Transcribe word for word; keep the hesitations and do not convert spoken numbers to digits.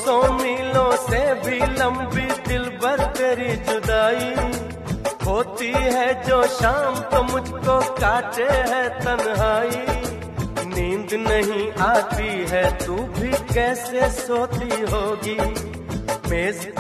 सौ मीलों से भी लंबी दिलबर तेरी जुदाई, होती है जो शाम तो मुझको काटे है तन्हाई। नींद नहीं आती है तू भी कैसे सोती होगी, मेज